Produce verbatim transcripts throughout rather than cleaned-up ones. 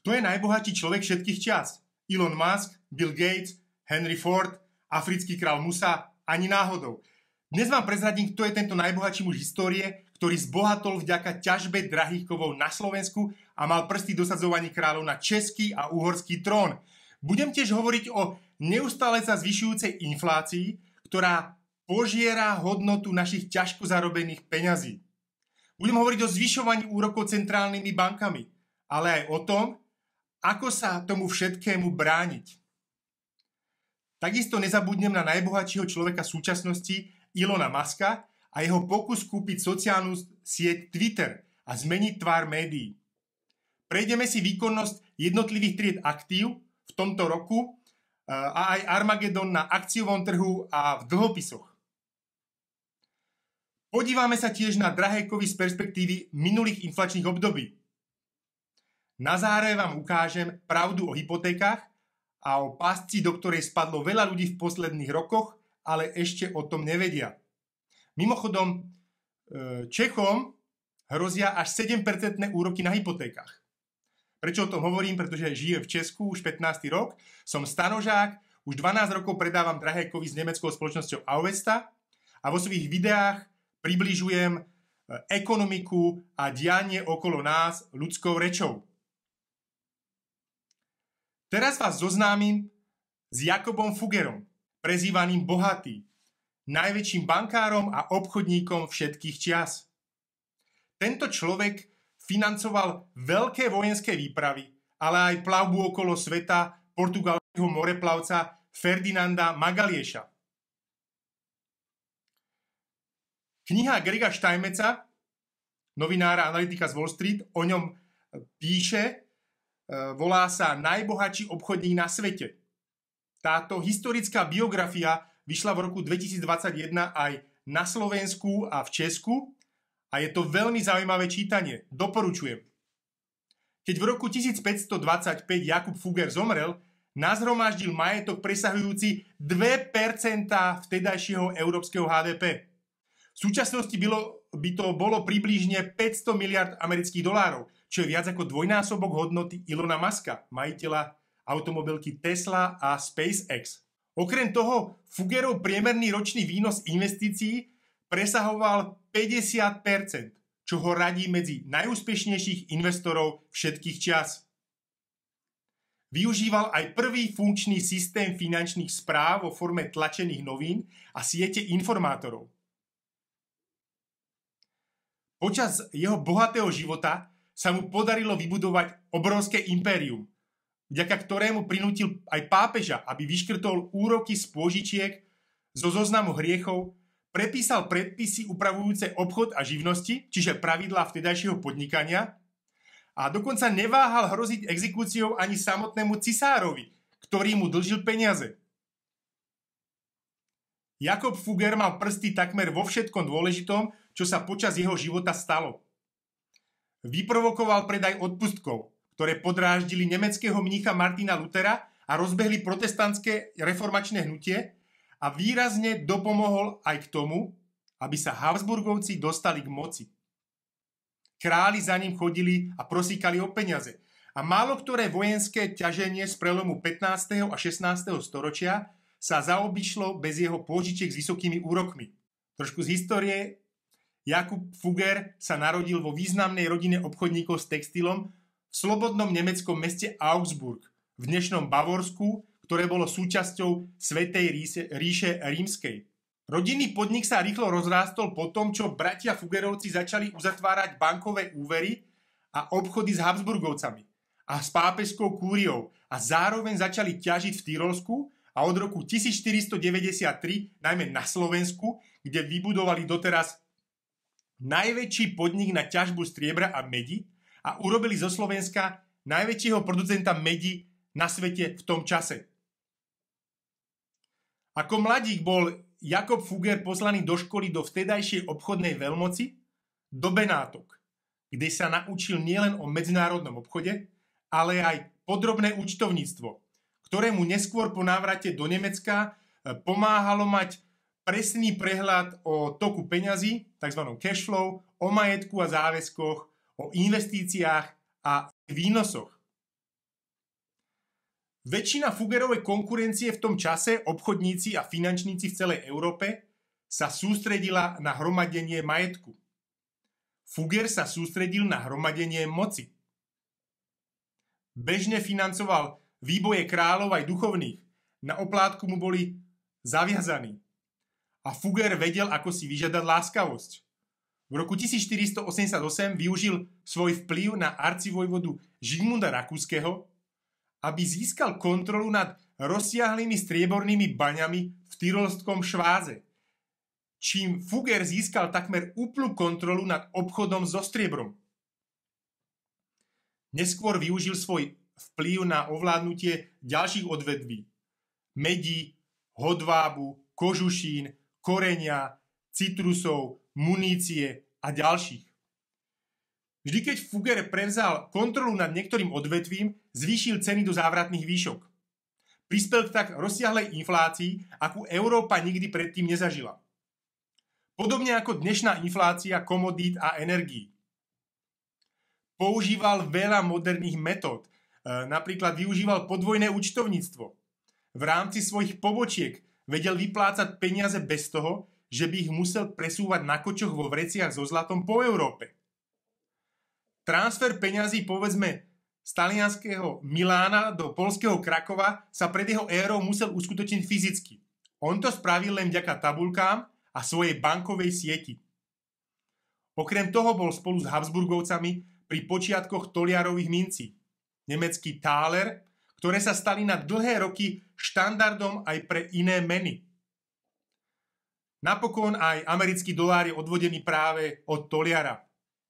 Kto je najbohatší človek všetkých čias? Elon Musk, Bill Gates, Henry Ford, africký král Musa? Ani náhodou. Dnes vám prezradím, kto je tento najbohatší muž histórie, ktorý zbohatol vďaka ťažbe drahých kovov na Slovensku a mal prsty dosadzovaní kráľov na český a uhorský trón. Budem tiež hovoriť o neustále sa zvyšujúcej inflácii, ktorá požiera hodnotu našich ťažko zarobených peňazí. Budem hovoriť o zvyšovaní úrokov centrálnymi bankami, ale aj o tom, ako sa tomu všetkému brániť. Takisto nezabudnem na najbohatšieho človeka súčasnosti Elona Muska a jeho pokus kúpiť sociálnu sieť Twitter a zmeniť tvár médií. Prejdeme si výkonnosť jednotlivých tried aktív v tomto roku a aj Armagedon na akciovom trhu a v dlhopisoch. Podívame sa tiež na drahé kovy z perspektívy minulých inflačných období. Na záver vám ukážem pravdu o hypotékach a o pásci, do ktorej spadlo veľa ľudí v posledných rokoch, ale ešte o tom nevedia. Mimochodom, Čechom hrozia až sedem percent úroky na hypotékach. Prečo o tom hovorím? Pretože žijem v Česku už pätnásty rok, som stanožák, už dvanásť rokov predávam drahé kovy s nemeckou spoločnosťou Auvesta a vo svojich videách približujem ekonomiku a dianie okolo nás ľudskou rečou. Teraz vás zoznámim s Jakobom Fuggerom, prezývaným Bohatý, najväčším bankárom a obchodníkom všetkých čias. Tento človek financoval veľké vojenské výpravy, ale aj plavbu okolo sveta portugalského moreplavca Ferdinanda Magalhãesa. Kniha Grega Steinmetza, novinára a analytika z Wall Street, o ňom píše, volá sa Najbohatší obchodník na svete. Táto historická biografia vyšla v roku dvetisícdvadsaťjeden aj na Slovensku a v Česku a je to veľmi zaujímavé čítanie. Doporučujem. Keď v roku tisícpäťstodvadsaťpäť Jakub Fugger zomrel, nazhromaždil majetok presahujúci dve percentá vtedajšieho európskeho há dé pé. V súčasnosti bylo, by to bolo približne päťsto miliárd amerických dolárov, čo je viac ako dvojnásobok hodnoty Elona Muska, majiteľa automobilky Tesla a SpaceX. Okrem toho, Fuggerov priemerný ročný výnos investícií presahoval päťdesiat percent, čo ho radí medzi najúspešnejších investorov všetkých čias. Využíval aj prvý funkčný systém finančných správ vo forme tlačených novín a siete informátorov. Počas jeho bohatého života sa mu podarilo vybudovať obrovské impérium, vďaka ktorému prinútil aj pápeža, aby vyškrtol úroky z pôžičiek zo zoznamu hriechov, prepísal predpisy upravujúce obchod a živnosti, čiže pravidlá vtedajšieho podnikania, a dokonca neváhal hroziť exekúciou ani samotnému cisárovi, ktorý mu dlžil peniaze. Jakob Fugger mal prsty takmer vo všetkom dôležitom, čo sa počas jeho života stalo. Vyprovokoval predaj odpustkov, ktoré podráždili nemeckého mnícha Martina Luthera a rozbehli protestantské reformačné hnutie a výrazne dopomohol aj k tomu, aby sa Habsburgovci dostali k moci. Králi za ním chodili a prosíkali o peniaze a málo ktoré vojenské ťaženie z prelomu pätnásteho a šestnásteho storočia sa zaobišlo bez jeho pôžičiek s vysokými úrokmi. Trošku z histórie. Jakub Fugger sa narodil vo významnej rodine obchodníkov s textilom v slobodnom nemeckom meste Augsburg v dnešnom Bavorsku, ktoré bolo súčasťou Svätej ríše, ríše rímskej. Rodinný podnik sa rýchlo rozrástol po tom, čo bratia Fuggerovci začali uzatvárať bankové úvery a obchody s Habsburgovcami a s pápežskou kúriou a zároveň začali ťažiť v Tyrolsku a od roku tisícštyristodeväťdesiattri najmä na Slovensku, kde vybudovali doteraz najväčší podnik na ťažbu striebra a medi a urobili zo Slovenska najväčšieho producenta medi na svete v tom čase. Ako mladík bol Jakob Fugger poslaný do školy do vtedajšej obchodnej veľmoci, do Benátok, kde sa naučil nielen o medzinárodnom obchode, ale aj podrobné účtovníctvo, ktorému neskôr po návrate do Nemecka pomáhalo mať presný prehľad o toku peňazí, tzv. Cash flow, o majetku a záväzkoch, o investíciách a výnosoch. Väčšina Fuggerovej konkurencie v tom čase, obchodníci a finančníci v celej Európe, sa sústredila na hromadenie majetku. Fugger sa sústredil na hromadenie moci. Bežne financoval výboje kráľov aj duchovných. Na oplátku mu boli zaviazaní. A Fugger vedel, ako si vyžiadať láskavosť. V roku tisícštyristoosemdesiatosem využil svoj vplyv na arcivojvodu Žigmunda Rakúskeho, aby získal kontrolu nad rozsiahlými striebornými baňami v tyrolskom Šváze, čím Fugger získal takmer úplnú kontrolu nad obchodom so striebrom. Neskôr využil svoj vplyv na ovládnutie ďalších odvetví. Medí, hodvábu, kožušín, korenia, citrusov, munície a ďalších. Vždy, keď Fugger prevzal kontrolu nad niektorým odvetvím, zvýšil ceny do závratných výšok. Prispel tak rozsiahlej inflácii, akú Európa nikdy predtým nezažila. Podobne ako dnešná inflácia komodít a energií. Používal veľa moderných metód, napríklad využíval podvojné účtovníctvo. V rámci svojich pobočiek vedel vyplácať peniaze bez toho, že by ich musel presúvať na kočoch vo vreciach so zlatom po Európe. Transfer peňazí, povedzme, z talianskeho Milána do poľského Krakova sa pred jeho érou musel uskutočniť fyzicky. On to spravil len vďaka tabuľkám a svojej bankovej sieti. Okrem toho bol spolu s Habsburgovcami pri počiatkoch toliarových mincí. Nemecký Thaler, ktoré sa stali na dlhé roky štandardom aj pre iné meny. Napokon aj americký dolár je odvodený práve od toliara.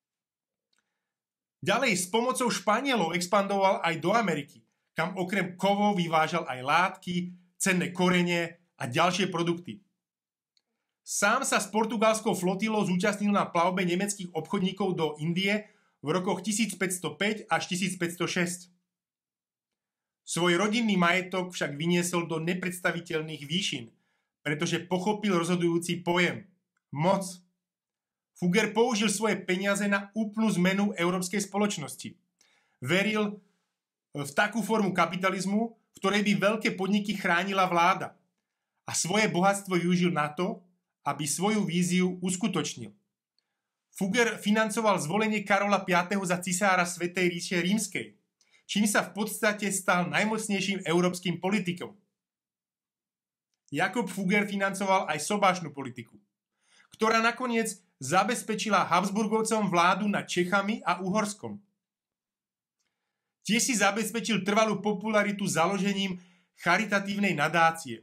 Ďalej s pomocou Španielov expandoval aj do Ameriky, kam okrem kovov vyvážal aj látky, cenné korene a ďalšie produkty. Sám sa s portugalskou flotilou zúčastnil na plavbe nemeckých obchodníkov do Indie v rokoch tisícpäťstopäť až tisícpäťstošesť. Svoj rodinný majetok však vyniesol do nepredstaviteľných výšin, pretože pochopil rozhodujúci pojem – moc. Fugger použil svoje peniaze na úplnú zmenu európskej spoločnosti. Veril v takú formu kapitalizmu, v ktorej by veľké podniky chránila vláda a svoje bohatstvo využil na to, aby svoju víziu uskutočnil. Fugger financoval zvolenie Karola piateho za cisára Svätej ríše Rímskej, čím sa v podstate stal najmocnejším európskym politikom. Jakub Fugger financoval aj sobášnu politiku, ktorá nakoniec zabezpečila Habsburgovcom vládu nad Čechami a Uhorskom. Tiež si zabezpečil trvalú popularitu založením charitatívnej nadácie.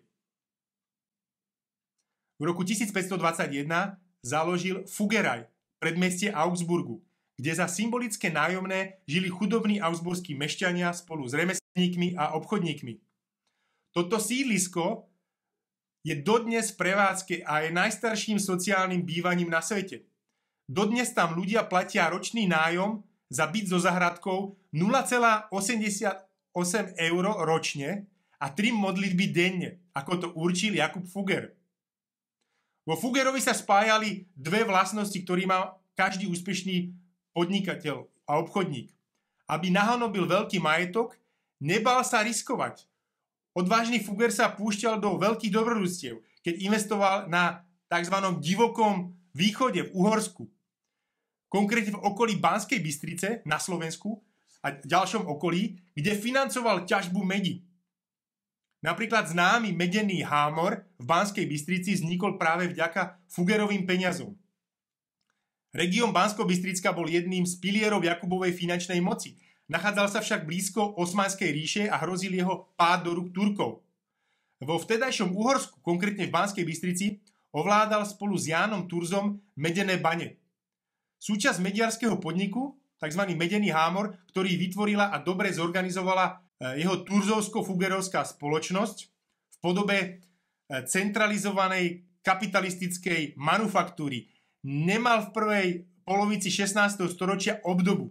V roku tisícpäťstodvadsaťjeden založil Fuggeraj, predmestie Augsburgu, kde za symbolické nájomné žili chudobní augsburskí mešťania spolu s remeselníkmi a obchodníkmi. Toto sídlisko je dodnes v prevádzke a je najstarším sociálnym bývaním na svete. Dodnes tam ľudia platia ročný nájom za byt so zahradkou nula celá osemdesiatosem eur ročne a tri modlitby denne, ako to určil Jakub Fugger. Vo Fuggerovi sa spájali dve vlastnosti, ktorý má každý úspešný podnikateľ a obchodník. Aby nahanobil veľký majetok, nebal sa riskovať. Odvážny Fugger sa púšťal do veľkých dobrodružstiev, keď investoval na tzv. Divokom východe v Uhorsku. Konkrétne v okolí Banskej Bystrice na Slovensku a ďalšom okolí, kde financoval ťažbu medi. Napríklad známy medený hámor v Banskej Bystrici vznikol práve vďaka Fuggerovým peniazom. Región Banskobystricka bol jedným z pilierov Jakubovej finančnej moci. Nachádzal sa však blízko Osmanskej ríše a hrozil jeho pád do rúk Turkov. Vo vtedajšom Uhorsku, konkrétne v Banskej Bystrici, ovládal spolu s Jánom Turzom medené bane. Súčasť mediarského podniku, tzv. Medený hámor, ktorý vytvorila a dobre zorganizovala jeho turzovsko-fuggerovská spoločnosť v podobe centralizovanej kapitalistickej manufaktúry, nemal v prvej polovici šestnásteho storočia obdobu.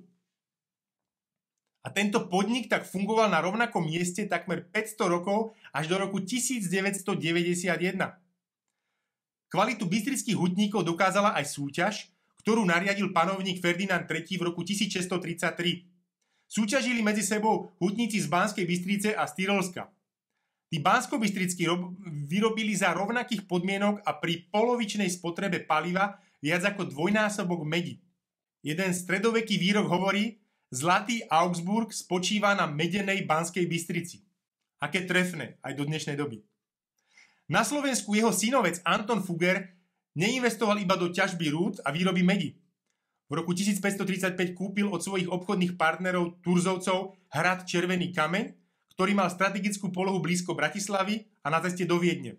A tento podnik tak fungoval na rovnakom mieste takmer päťsto rokov až do roku tisícdeväťstodeväťdesiatjeden. Kvalitu bystrických hutníkov dokázala aj súťaž, ktorú nariadil panovník Ferdinand tretí v roku tisícšesťstotridsaťtri. Súťažili medzi sebou hutníci z Banskej Bystrice a z Tyrolska. Tí banskobystrickí vyrobili za rovnakých podmienok a pri polovičnej spotrebe paliva viac ako dvojnásobok medi. Jeden stredoveký výrok hovorí: Zlatý Augsburg spočíva na medenej Banskej Bystrici. Aké trefné aj do dnešnej doby. Na Slovensku jeho synovec Anton Fugger neinvestoval iba do ťažby rúd a výroby medi. V roku tisícpäťstotridsaťpäť kúpil od svojich obchodných partnerov Turzovcov hrad Červený kameň, ktorý mal strategickú polohu blízko Bratislavy a na ceste do Viedne.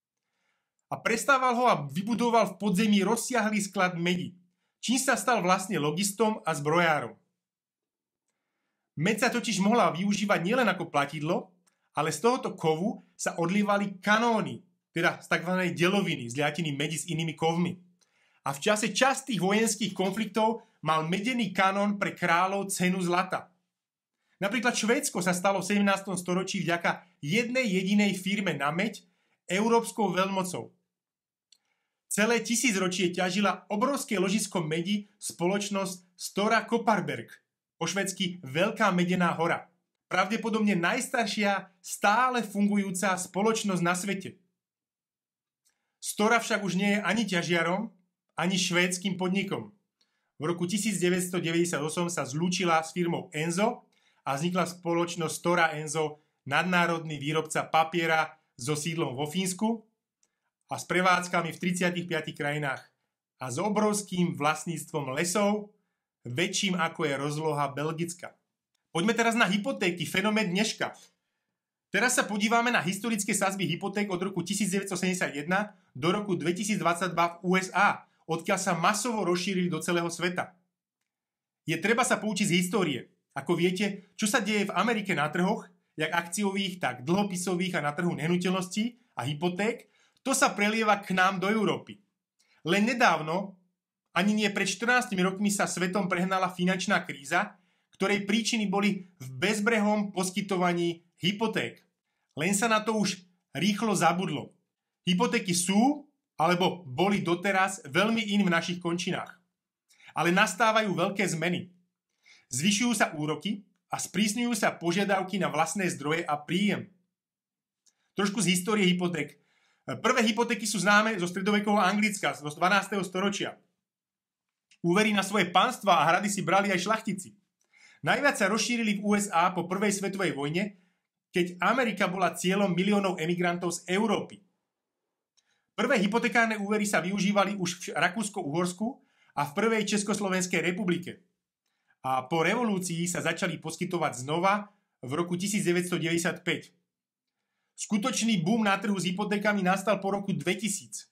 A prestával ho a vybudoval v podzemí rozsiahlý sklad medi, čím sa stal vlastne logistom a zbrojárom. Med sa totiž mohla využívať nielen ako platidlo, ale z tohoto kovu sa odlievali kanóny, teda z tzv. Deloviny, zliatiny medi s inými kovmi. A v čase častých vojenských konfliktov mal medený kanón pre kráľov cenu zlata. Napríklad Švédsko sa stalo v sedemnástom storočí vďaka jednej jedinej firme na meď európskou veľmocou. Celé tisícročie ťažila obrovské ložisko medi spoločnosť Stora Kopparberg, po švédsky Veľká medená hora. Pravdepodobne najstaršia stále fungujúca spoločnosť na svete. Stora však už nie je ani ťažiarom, ani švédskym podnikom. V roku tisícdeväťstodeväťdesiatosem sa zlúčila s firmou Enzo a vznikla spoločnosť Stora Enzo, nadnárodný výrobca papiera so sídlom vo Fínsku a s prevádzkami v tridsiatich piatich krajinách a s obrovským vlastníctvom lesov, väčším ako je rozloha Belgicka. Poďme teraz na hypotéky, fenomén dneška. Teraz sa podívame na historické sadzby hypoték od roku tisícdeväťstosedemdesiatjeden do roku dvetisícdvadsaťdva v ú es á, odkiaľ sa masovo rozšírili do celého sveta. Je treba sa poučiť z histórie. Ako viete, čo sa deje v Amerike na trhoch, jak akciových, tak dlhopisových a na trhu nehnuteľností a hypoték, to sa prelieva k nám do Európy. Len nedávno, ani nie pred štrnástimi rokmi, sa svetom prehnala finančná kríza, ktorej príčiny boli v bezbrehom poskytovaní hypoték. Len sa na to už rýchlo zabudlo. Hypotéky sú, alebo boli doteraz, veľmi in v našich končinách. Ale nastávajú veľké zmeny. Zvyšujú sa úroky a sprísňujú sa požiadavky na vlastné zdroje a príjem. Trošku z histórie hypoték. Prvé hypotéky sú známe zo stredovekového Anglicka, z dvanásteho storočia. Úvery na svoje pánstva a hrady si brali aj šľachtici. Najviac sa rozšírili v ú es á po prvej svetovej vojne, keď Amerika bola cieľom miliónov emigrantov z Európy. Prvé hypotekárne úvery sa využívali už v Rakúsko-Uhorsku a v prvej Československej republike. A po revolúcii sa začali poskytovať znova v roku tisícdeväťstodeväťdesiatpäť. Skutočný boom na trhu s hypotékami nastal po roku dvetisíc.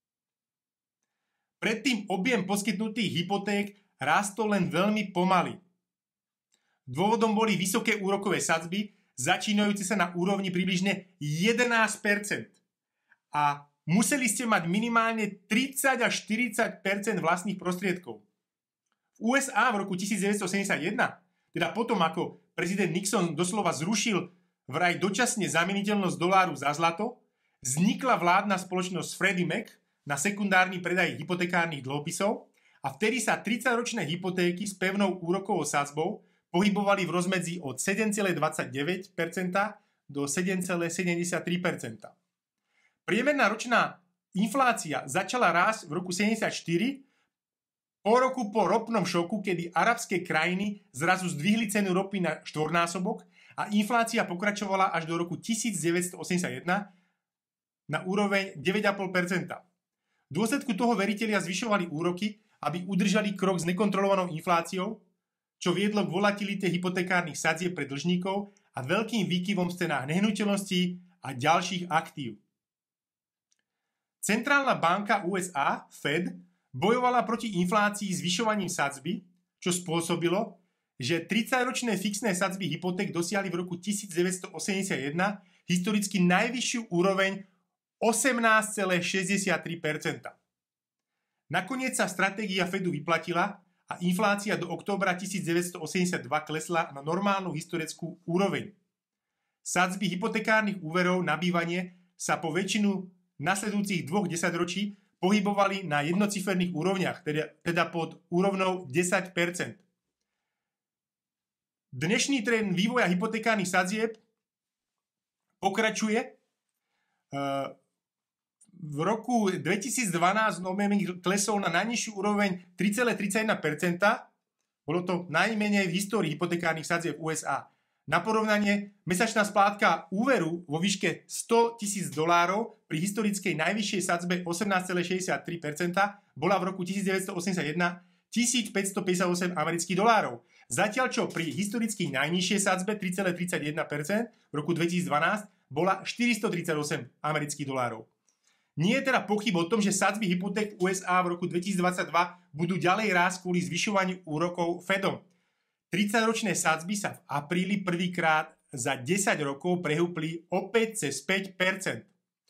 Predtým objem poskytnutých hypoték rástol len veľmi pomaly. Dôvodom boli vysoké úrokové sadzby, začínajúce sa na úrovni približne jedenásť percent. A museli ste mať minimálne tridsať až štyridsať percent vlastných prostriedkov. V ú es á v roku tisícdeväťstosedemdesiatjeden, teda potom ako prezident Nixon doslova zrušil vraj dočasne zameniteľnosť doláru za zlato, vznikla vládna spoločnosť Freddie Mac na sekundárny predaj hypotekárnych dlhopisov a vtedy sa tridsaťročné hypotéky s pevnou úrokovou sadzbou pohybovali v rozmedzi od sedem celá dvadsaťdeväť percent do sedem celá sedemdesiattri percent. Priemerná ročná inflácia začala rásť v roku sedemdesiatštyri, po roku po ropnom šoku, kedy arabské krajiny zrazu zdvihli cenu ropy na štvornásobok a inflácia pokračovala až do roku tisícdeväťstoosemdesiatjeden na úroveň deväť celá päť percent. V dôsledku toho veritelia zvyšovali úroky, aby udržali krok s nekontrolovanou infláciou, čo viedlo k volatilite hypotekárnych sadzieb pre dlžníkov a veľkým výkyvom v cenách nehnuteľností a ďalších aktív. Centrálna banka ú es á, Fed, bojovala proti inflácii zvyšovaním sadzby, čo spôsobilo, že tridsaťročné fixné sadzby hypoték dosiahli v roku tisícdeväťstoosemdesiatjeden historicky najvyššiu úroveň osemnásť celá šesťdesiattri percent. Nakoniec sa stratégia Fedu vyplatila a inflácia do októbra tisícdeväťstoosemdesiatdva klesla na normálnu historickú úroveň. Sadzby hypotekárnych úverov na bývanie sa po väčšinu nasledujúcich dvoch desaťročí pohybovali na jednociferných úrovniach, teda, teda pod úrovnou desať percent. Dnešný trend vývoja hypotekárnych sadzieb pokračuje. V roku dvetisícdvanásť klesol na najnižšiu úroveň tri celé tridsaťjeden percenta. Bolo to najmenej v histórii hypotekárnych sadzieb v ú es á. Na porovnanie, mesačná splátka úveru vo výške sto tisíc dolárov pri historickej najvyššej sadzbe osemnásť celé šesťdesiattri percenta bola v roku devätnásťstoosemdesiatjeden tisícpäťstopäťdesiatosem amerických dolárov. Zatiaľ čo pri historickej najnižšej sadzbe tri celé tridsaťjeden percenta v roku dvetisícdvanásť bola štyristotridsaťosem amerických dolárov. Nie je teda pochyb o tom, že sadzby hypoték v ú es á v roku dvetisícdvadsaťdva budú ďalej rásť kvôli zvyšovaniu úrokov Fedom. tridsaťročné sadzby sa v apríli prvýkrát za desať rokov prehúpli opäť cez päť percent.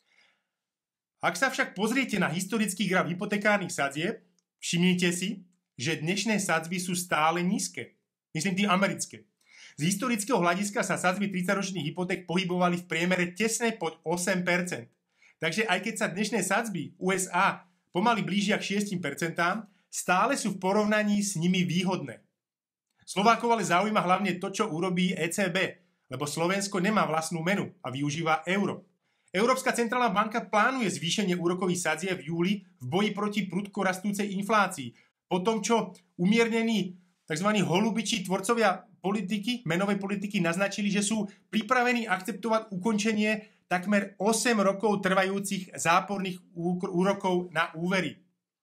Ak sa však pozriete na historický graf hypotekárnych sadzieb, všimnite si, že dnešné sadzby sú stále nízke. Myslím tým americké. Z historického hľadiska sa sadzby tridsaťročných hypoték pohybovali v priemere tesne pod osem percent. Takže aj keď sa dnešné sadzby ú es á pomaly blížia k šesť percent, stále sú v porovnaní s nimi výhodné. Slovákov ale zaujíma hlavne to, čo urobí é cé bé, lebo Slovensko nemá vlastnú menu a využíva euro. Európska centrálna banka plánuje zvýšenie úrokových sadzieb v júli v boji proti prudko rastúcej inflácii. Po tom, čo umiernení tzv. Holubiči tvorcovia politiky, menovej politiky naznačili, že sú pripravení akceptovať ukončenie takmer osem rokov trvajúcich záporných úrokov na úvery.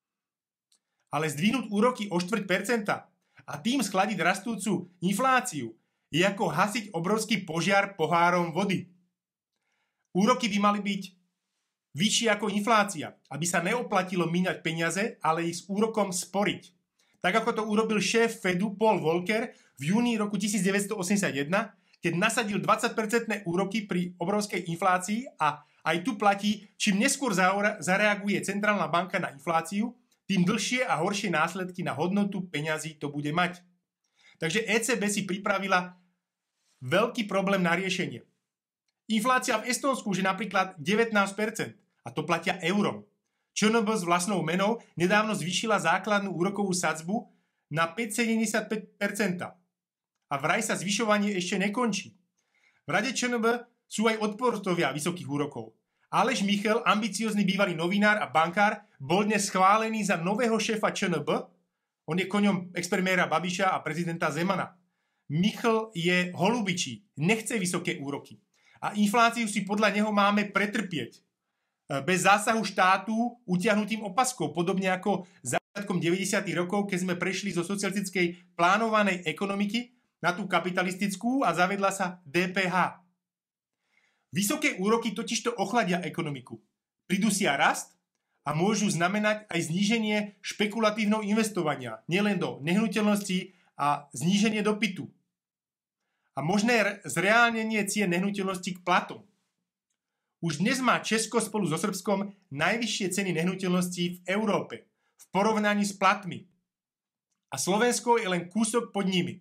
Ale zdvihnúť úroky o štvrť percenta a tým schladiť rastúcu infláciu je ako hasiť obrovský požiar pohárom vody. Úroky by mali byť vyššie ako inflácia, aby sa neoplatilo míňať peniaze, ale ich s úrokom sporiť. Tak ako to urobil šéf Fedu Paul Volcker v júni roku devätnásťstoosemdesiatjeden, keď nasadil dvadsať percentné úroky pri obrovskej inflácii a aj tu platí, čím neskôr zareaguje centrálna banka na infláciu, tým dlhšie a horšie následky na hodnotu peňazí to bude mať. Takže é cé bé si pripravila veľký problém na riešenie. Inflácia v Estónsku už je napríklad devätnásť percent a to platia eurom. ČNB s vlastnou menou nedávno zvýšila základnú úrokovú sadzbu na päť celá sedemdesiatpäť percent. A vraj sa zvyšovanie ešte nekončí. V rade ČNB sú aj odporcovia vysokých úrokov. Aleš Michel, ambiciózny bývalý novinár a bankár, bol dnes schválený za nového šéfa ČNB. On je koňom expremiéra Babiša a prezidenta Zemana. Michel je holubičí, nechce vysoké úroky. A infláciu si podľa neho máme pretrpieť. Bez zásahu štátu utiahnutým opaskou, podobne ako začiatkom deväťdesiatych rokov, keď sme prešli zo socialistickej plánovanej ekonomiky na tú kapitalistickú a zavedla sa dé pé há. Vysoké úroky totižto ochladia ekonomiku. Pridusia rast a môžu znamenať aj zníženie špekulatívneho investovania, nielen do nehnuteľností a zníženie dopytu. A možné zreálnenie cien nehnuteľností k platom. Už dnes má Česko spolu so Srbskom najvyššie ceny nehnuteľností v Európe v porovnaní s platmi. A Slovensko je len kúsok pod nimi.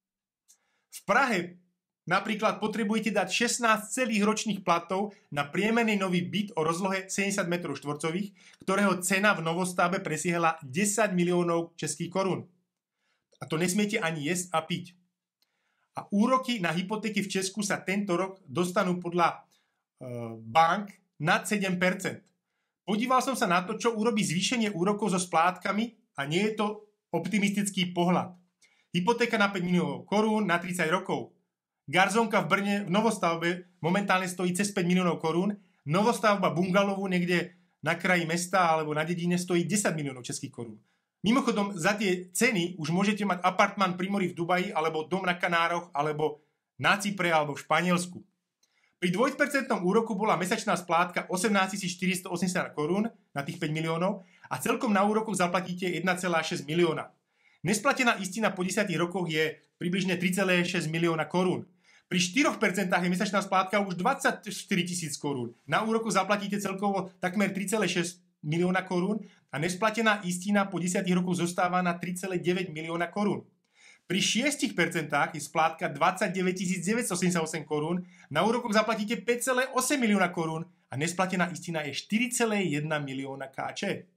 V Prahe napríklad potrebujete dať šestnásť celých ročných platov na priemerný nový byt o rozlohe sedemdesiat metrov štvorcových, ktorého cena v novostavbe presiahla desať miliónov českých korún. A to nesmiete ani jesť a piť. A úroky na hypotéky v Česku sa tento rok dostanú podľa e, bank nad sedem percent. Podíval som sa na to, čo urobí zvýšenie úrokov so splátkami a nie je to optimistický pohľad. Hypotéka na päť miliónov korún na tridsať rokov. Garzonka v Brne v novostavbe momentálne stojí cez päť miliónov korún. Novostavba bungalovu niekde na kraji mesta alebo na dedine stojí desať miliónov českých korún. Mimochodom, za tie ceny už môžete mať apartmán pri mori v Dubaji alebo dom na Kanároch alebo na Cypre alebo v Španielsku. Pri dvojpercentnom úroku bola mesačná splátka osemnásťtisícštyristoosemdesiat korún na tých päť miliónov a celkom na úrokoch zaplatíte jeden celá šesť milióna. Nesplatená istina po desiatich rokoch je približne tri celé šesť milióna korún. Pri štyroch percentách je mesačná splátka už dvadsaťštyri tisíc korún. Na úroku zaplatíte celkovo takmer tri celé šesť milióna korún a nesplatená istina po desiatich rokoch zostáva na tri celé deväť milióna korún. Pri šiestich percentách je splátka dvadsaťdeväť tisíc deväťstoosemdesiatosem korún, na úrokoch zaplatíte päť celé osem milióna korún a nesplatená istina je štyri celé jeden milióna ká čé.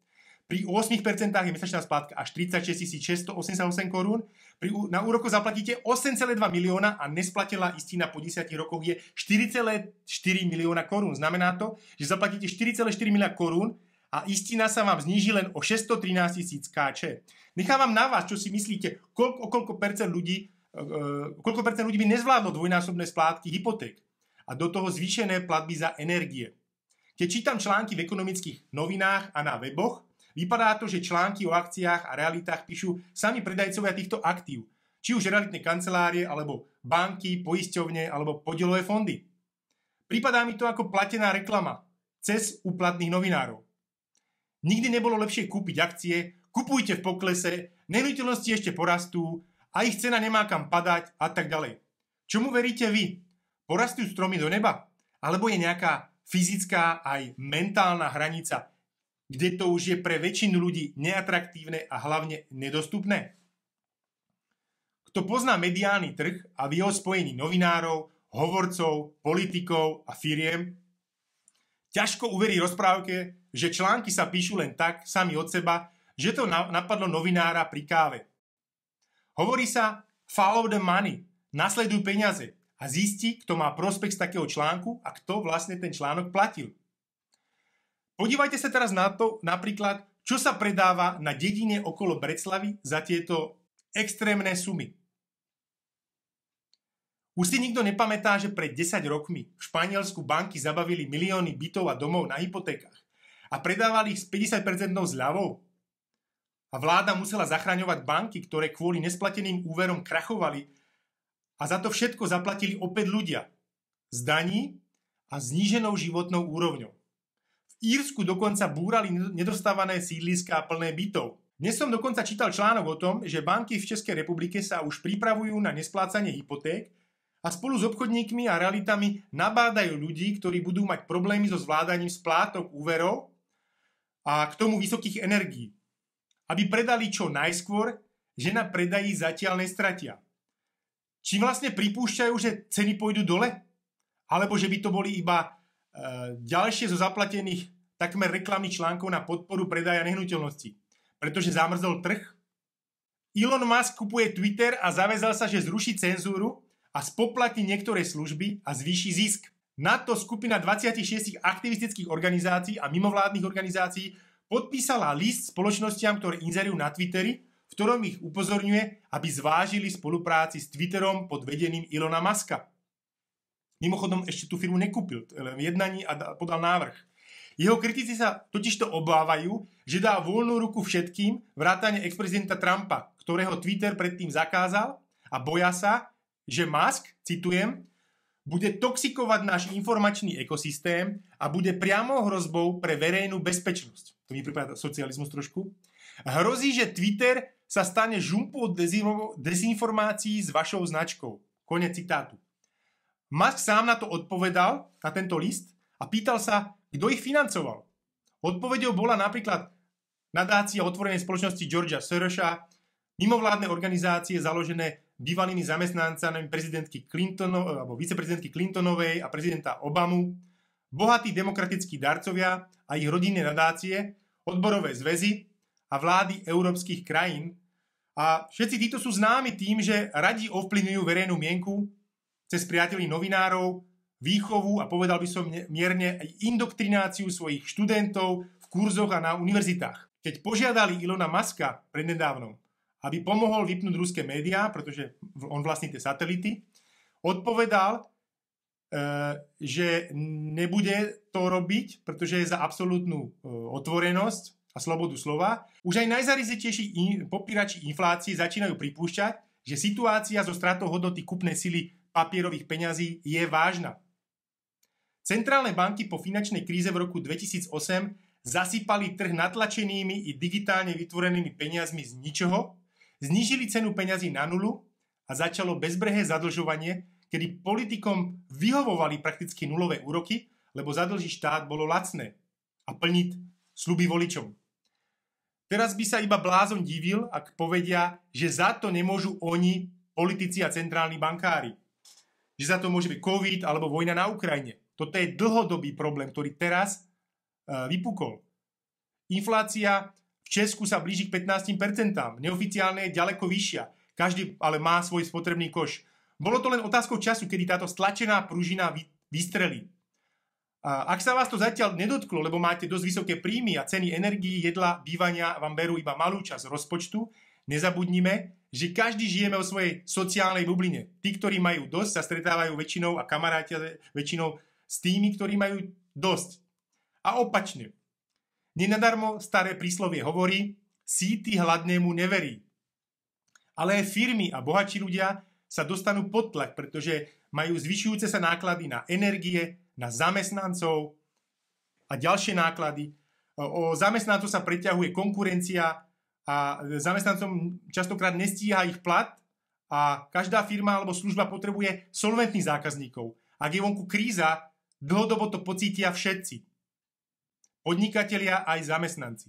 Pri osem percent je mesačná splátka až tridsaťšesť tisíc šesťstoosemdesiatosem korún. Pri, na úroko zaplatíte osem celá dva milióna a nesplatila istina po desiatich rokoch je štyri celá štyri milióna korún. Znamená to, že zaplatíte štyri celá štyri milióna korún a istina sa vám zníži len o šesťstotrinásť tisíc ká. Nechávam na vás, čo si myslíte, koľko, o koľko percent ľudí, uh, koľko percent ľudí by nezvládlo dvojnásobné splátky hypoték a do toho zvýšené platby za energie. Keď čítam články v ekonomických novinách a na weboch, vypadá to, že články o akciách a realitách píšu sami predajcovia týchto aktív, či už realitné kancelárie, alebo banky, poisťovne, alebo podielové fondy. Pripadá mi to ako platená reklama cez úplatných novinárov. Nikdy nebolo lepšie kúpiť akcie, kupujte v poklese, nehnuteľnosti ešte porastú a ich cena nemá kam padať a tak ďalej. Čomu veríte vy? Porastú stromy do neba? Alebo je nejaká fyzická aj mentálna hranica, kde to už je pre väčšinu ľudí neatraktívne a hlavne nedostupné? Kto pozná mediálny trh a v jeho spojení novinárov, hovorcov, politikov a firiem, ťažko uverí rozprávke, že články sa píšu len tak, sami od seba, že to napadlo novinára pri káve. Hovorí sa follow the money, nasleduj peniaze a zisti, kto má prospekt z takého článku a kto vlastne ten článok platil. Podívajte sa teraz na to, napríklad, čo sa predáva na dedine okolo Breclavy za tieto extrémne sumy. Už si nikto nepamätá, že pred desať rokmi v Španielsku banky zabavili milióny bytov a domov na hypotékach a predávali ich s päťdesiat percent zľavou. A vláda musela zachraňovať banky, ktoré kvôli nesplateným úverom krachovali a za to všetko zaplatili opäť ľudia z daní a zníženou životnou úrovňou. V Írsku dokonca búrali nedostávané sídliská plné bytov. Dnes som dokonca čítal článok o tom, že banky v Českej republike sa už pripravujú na nesplácanie hypoték a spolu s obchodníkmi a realitami nabádajú ľudí, ktorí budú mať problémy so zvládaním splátok úverov a k tomu vysokých energií, aby predali čo najskôr, že na predaji zatiaľ nestratia. Či vlastne pripúšťajú, že ceny pôjdu dole? Alebo že by to boli iba ďalšie zo zaplatených takmer reklamných článkov na podporu predaja nehnuteľností, pretože zamrzol trh? Elon Musk kupuje Twitter a zaväzal sa, že zruší cenzúru a spoplatní niektoré služby a zvýši zisk. Na to skupina dvadsaťšesť aktivistických organizácií a mimovládnych organizácií podpísala list spoločnostiam, ktoré inzerujú na Twitteri, v ktorom ich upozorňuje, aby zvážili spolupráci s Twitterom pod vedením Elona Muska. Mimochodom ešte tú firmu nekúpil, len v jednaní a podal návrh. Jeho kritici sa totižto obávajú, že dá voľnú ruku všetkým vrátane ex-prezidenta Trumpa, ktorého Twitter predtým zakázal, a boja sa, že Musk, citujem, bude toxikovať náš informačný ekosystém a bude priamou hrozbou pre verejnú bezpečnosť. To mi pripáda socializmus trošku. Hrozí, že Twitter sa stane žumpu od dezinformácií s vašou značkou. Konec citátu. Musk sám na to odpovedal, na tento list, a pýtal sa, kto ich financoval. Odpoveďou bola napríklad nadácia otvorenej spoločnosti Georgia Sorosha, mimovládne organizácie založené bývalými zamestnancami prezidentky Clintonovej, alebo viceprezidentky Clintonovej a prezidenta Obamu, bohatí demokratickí darcovia a ich rodinné nadácie, odborové zväzy a vlády európskych krajín. A všetci títo sú známi tým, že radi ovplyvňujú verejnú mienku cez priateľí novinárov, výchovu a povedal by som mierne aj indoktrináciu svojich študentov v kurzoch a na univerzitách. Keď požiadali Elona Muska prednedávnom, aby pomohol vypnúť ruské médiá, pretože on vlastní tie satelity, odpovedal, že nebude to robiť, pretože je za absolútnu otvorenosť a slobodu slova. Už aj najzarizitejší popírači inflácie začínajú pripúšťať, že situácia so stratou hodnoty kúpnej sily papierových peňazí je vážna. Centrálne banky po finančnej kríze v roku dvetisícosem zasypali trh natlačenými i digitálne vytvorenými peniazmi z ničoho, znížili cenu peňazí na nulu a začalo bezbrehé zadlžovanie, kedy politikom vyhovovali prakticky nulové úroky, lebo zadlžiť štát bolo lacné a plniť sľuby voličom. Teraz by sa iba blázon divil, ak povedia, že za to nemôžu oni, politici a centrálni bankári. Že za to môže byť COVID alebo vojna na Ukrajine. Toto je dlhodobý problém, ktorý teraz uh, vypukol. Inflácia V Česku sa blíži k pätnásť percent, neoficiálne je ďaleko vyššia. Každý ale má svoj spotrebný koš. Bolo to len otázkou času, kedy táto stlačená pružina vystrelí. A ak sa vás to zatiaľ nedotklo, lebo máte dosť vysoké príjmy a ceny energií, jedla, bývania vám berú iba malú časť rozpočtu, nezabudnime, že každý žijeme o svojej sociálnej bubline. Tí, ktorí majú dosť, sa stretávajú väčšinou a kamarátia väčšinou s tými, ktorí majú dosť. A opačne. Nenadarmo staré príslovie hovorí, síty hladnému neverí. Ale aj firmy a bohatší ľudia sa dostanú pod tlak, pretože majú zvyšujúce sa náklady na energie, na zamestnancov a ďalšie náklady. O zamestnancov sa preťahuje konkurencia a zamestnancom častokrát nestíha ich plat a každá firma alebo služba potrebuje solventných zákazníkov. Ak je vonku kríza, dlhodobo to pocítia všetci. Podnikatelia aj zamestnanci.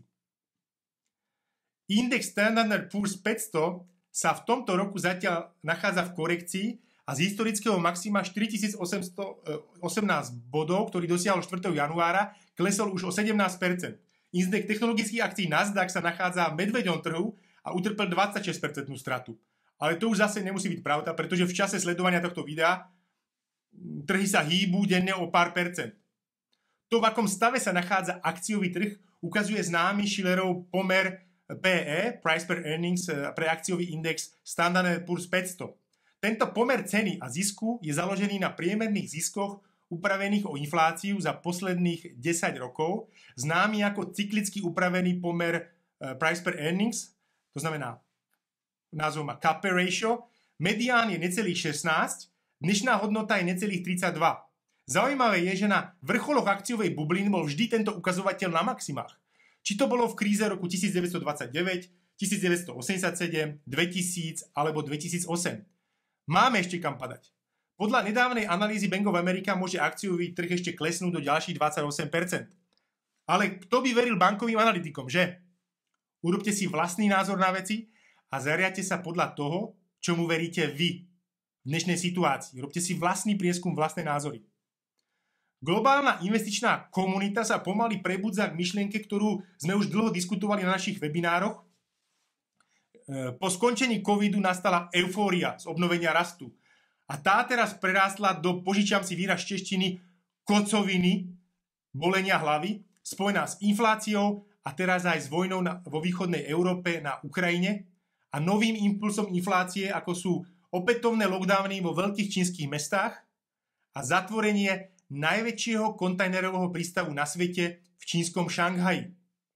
Index Standard and Poor's päťsto sa v tomto roku zatiaľ nachádza v korekcii a z historického maxima štyritisícosemnásť bodov, ktorý dosiahol štvrtého januára, klesol už o sedemnásť percent. Index technologických akcií Nasdaq sa nachádza v medveďom trhu a utrpel dvadsaťšesť percent stratu. Ale to už zase nemusí byť pravda, pretože v čase sledovania tohto videa trhy sa hýbu denne o pár percent. To, v akom stave sa nachádza akciový trh, ukazuje známy Shillerov pomer P E, Price per Earnings, pre akciový index Standard and Poor's päťsto. Tento pomer ceny a zisku je založený na priemerných ziskoch upravených o infláciu za posledných desať rokov, známy ako cyklicky upravený pomer Price per Earnings, to znamená, názov má K P ratio, medián je necelých šestnásť, dnešná hodnota je necelých tridsaťdva. Zaujímavé je, že na vrcholoch akciovej bubliny bol vždy tento ukazovateľ na maximách. Či to bolo v kríze roku devätnásťstodvadsaťdeväť, devätnásťstoosemdesiatsedem, dvetisíc alebo dvetisícosem. Máme ešte kam padať. Podľa nedávnej analýzy Bank of America môže akciový trh ešte klesnúť do ďalších dvadsaťosem percent. Ale kto by veril bankovým analytikom, že? Urobte si vlastný názor na veci a zariate sa podľa toho, čomu veríte vy v dnešnej situácii. Robte si vlastný prieskum, vlastné názory. Globálna investičná komunita sa pomaly prebudza k myšlienke, ktorú sme už dlho diskutovali na našich webinároch. Po skončení covidu nastala eufória z obnovenia rastu. A tá teraz prerástla do, požičiam si výraz češtiny, kocoviny, bolenia hlavy, spojená s infláciou a teraz aj s vojnou na, vo východnej Európe na Ukrajine a novým impulsom inflácie, ako sú opätovné lockdowny vo veľkých čínskych mestách a zatvorenie najväčšieho kontajnerového prístavu na svete v čínskom Šanghaji.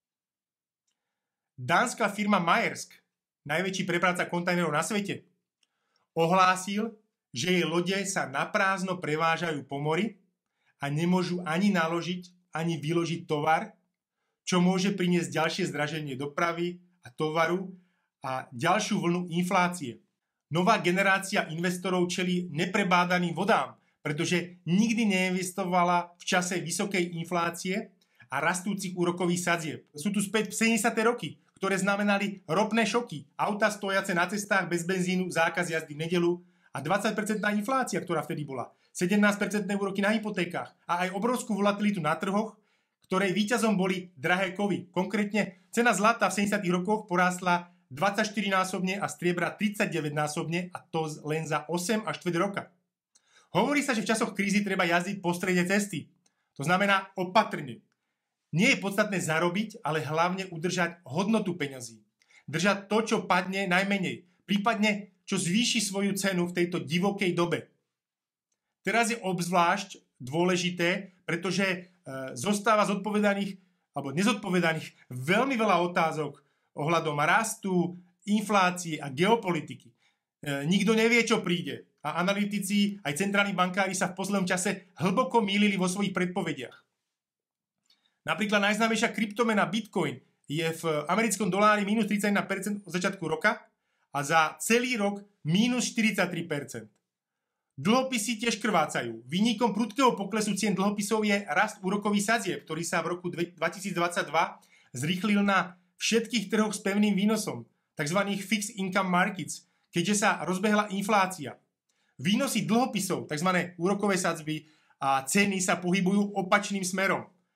Dánska firma Maersk, najväčší prepravca kontajnerov na svete, ohlásil, že jej lode sa naprázdno prevážajú po mori a nemôžu ani naložiť, ani vyložiť tovar, čo môže priniesť ďalšie zdraženie dopravy a tovaru a ďalšiu vlnu inflácie. Nová generácia investorov čelí neprebádaným vodám, pretože nikdy neinvestovala v čase vysokej inflácie a rastúcich úrokových sadzieb. Sú tu späť sedemdesiate roky, ktoré znamenali ropné šoky, auta stojace na cestách bez benzínu, zákaz jazdy v nedeľu a dvadsať percent inflácia, ktorá vtedy bola, sedemnásť percent úroky na hypotékach a aj obrovskú volatilitu na trhoch, ktorej víťazom boli drahé kovy. Konkrétne cena zlata v sedemdesiatych rokoch porástla dvadsaťštyrinásobne a striebra tridsaťdeväťnásobne a to len za osem až štvrť roka. Hovorí sa, že v časoch krízy treba jazdiť po strede cesty. To znamená opatrne. Nie je podstatné zarobiť, ale hlavne udržať hodnotu peňazí. Držať to, čo padne najmenej. Prípadne, čo zvýši svoju cenu v tejto divokej dobe. Teraz je obzvlášť dôležité, pretože e, zostáva zodpovedaných, alebo nezodpovedaných veľmi veľa otázok ohľadom rastu, inflácie a geopolitiky. E, nikto nevie, čo príde. A analytici, aj centrálni bankári sa v poslednom čase hlboko mýlili vo svojich predpovediach. Napríklad najznámejšia kryptomena Bitcoin je v americkom dolári mínus tridsaťjeden percent od začiatku roka a za celý rok mínus štyridsaťtri percent. Dlhopisy tiež krvácajú. Výnikom prudkého poklesu cien dlhopisov je rast úrokových sadzieb, ktorý sa v roku dvetisícdvadsaťdva zrýchlil na všetkých trhoch s pevným výnosom, tzv. Fixed Income Markets, keďže sa rozbehla inflácia. Výnosy dlhopisov, tzv. Úrokové sadzby a ceny sa pohybujú opačným smerom.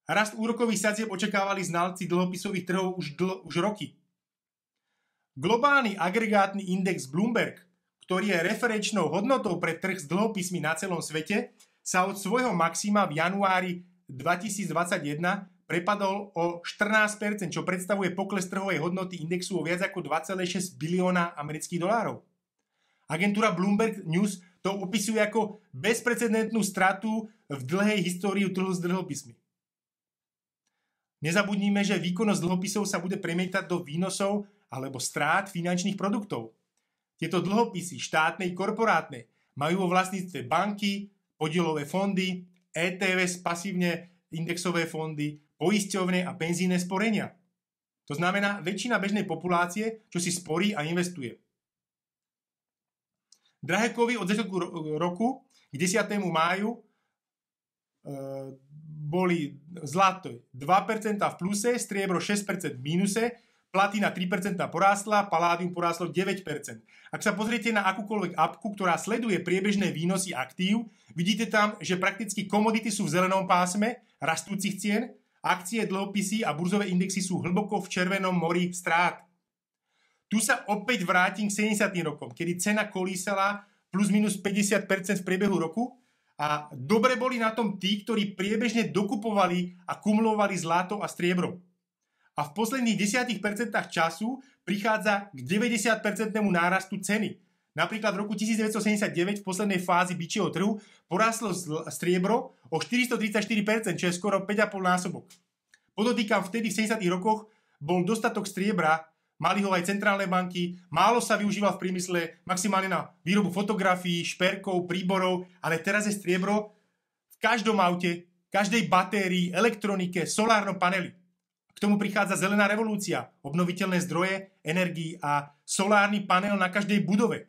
Rast úrokových sadzieb očakávali znalci dlhopisových trhov už, dl- už roky. Globálny agregátny index Bloomberg, ktorý je referenčnou hodnotou pre trh s dlhopismi na celom svete, sa od svojho maxima v januári dvetisícdvadsaťjeden prepadol o štrnásť percent, čo predstavuje pokles trhovej hodnoty indexu o viac ako dva celé šesť bilióna amerických dolárov. Agentúra Bloomberg News to opisuje ako bezprecedentnú stratu v dlhej histórii trhu s dlhopismi. Nezabudnime, že výkonnosť dlhopisov sa bude premietať do výnosov alebo strát finančných produktov. Tieto dlhopisy, štátne i korporátne, majú vo vlastníctve banky, podielové fondy, é té ef, pasívne indexové fondy, poisťovne a penzíne sporenia. To znamená väčšina bežnej populácie, čo si sporí a investuje. Drahé kovy od začiatku roku k desiatemu máju e, boli zlato dva percentá v pluse, striebro šesť percent v mínuse, platina tri percentá porástla, paládium porástlo deväť percent. Ak sa pozriete na akúkoľvek apku, ktorá sleduje priebežné výnosy aktív, vidíte tam, že prakticky komodity sú v zelenom pásme rastúcich cien, akcie, dlhopisy a burzové indexy sú hlboko v červenom mori strát. Tu sa opäť vrátim k sedemdesiatym rokom, kedy cena kolísala plus minus päťdesiat percent v priebehu roku a dobre boli na tom tí, ktorí priebežne dokupovali a kumulovali zlato a striebro. A v posledných desať percent času prichádza k deväťdesiat percentnému nárastu ceny. Napríklad v roku devätnásťsedemdesiatdeväť v poslednej fázi bičieho trhu porástlo striebro o štyristotridsaťštyri percent, čo je skoro päť a pol násobok. Podotýkam, vtedy v sedemdesiatych rokoch bol dostatok striebra, mali ho aj centrálne banky, málo sa využíval v priemysle, maximálne na výrobu fotografií, šperkov, príborov, ale teraz je striebro v každom aute, každej batérii, elektronike, solárnom paneli. K tomu prichádza zelená revolúcia, obnoviteľné zdroje, energii a solárny panel na každej budove.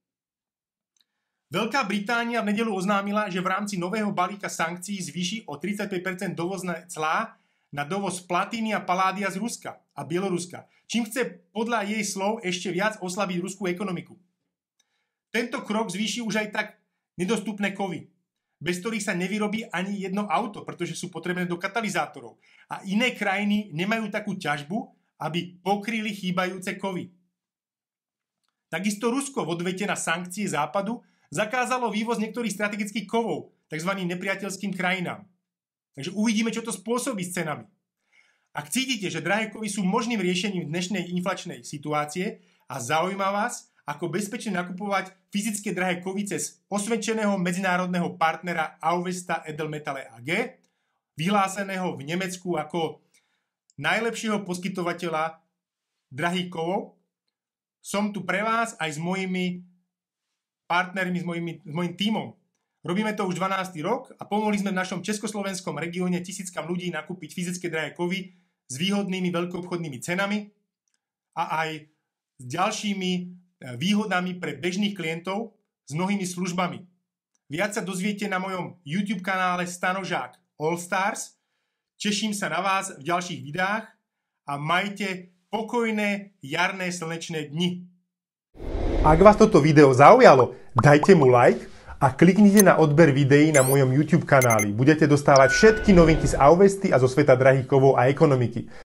Veľká Británia v nedeľu oznámila, že v rámci nového balíka sankcií zvýši o tridsaťpäť percent dovozné clá na dovoz platíny a paládia z Ruska a Bieloruska, čím chce podľa jej slov ešte viac oslabiť ruskú ekonomiku. Tento krok zvýši už aj tak nedostupné kovy, bez ktorých sa nevyrobí ani jedno auto, pretože sú potrebné do katalizátorov. A iné krajiny nemajú takú ťažbu, aby pokryli chýbajúce kovy. Takisto Rusko v odvete na sankcie západu zakázalo vývoz niektorých strategických kovov, tzv. Nepriateľským krajinám. Takže uvidíme, čo to spôsobí s cenami. Ak cítite, že drahé kovy sú možným riešením dnešnej inflačnej situácie a zaujíma vás, ako bezpečne nakupovať fyzické drahé kovy cez osvedčeného medzinárodného partnera Auvesta Edelmetalle á gé, vyhláseného v Nemecku ako najlepšieho poskytovateľa drahých kovov, som tu pre vás aj s mojimi partnermi, s, mojimi, s mojim tímom. Robíme to už dvanásty rok a pomohli sme v našom československom regióne tisíckam ľudí nakúpiť fyzické drahé kovy s výhodnými veľkoobchodnými cenami a aj s ďalšími výhodami pre bežných klientov s mnohými službami. Viac sa dozviete na mojom YouTube kanále Stanožák All Stars. Teším sa na vás v ďalších videách a majte pokojné jarné slnečné dni. Ak vás toto video zaujalo, dajte mu like a kliknite na odber videí na mojom YouTube kanáli. Budete dostávať všetky novinky z Auvesty a zo sveta drahých kovov a ekonomiky.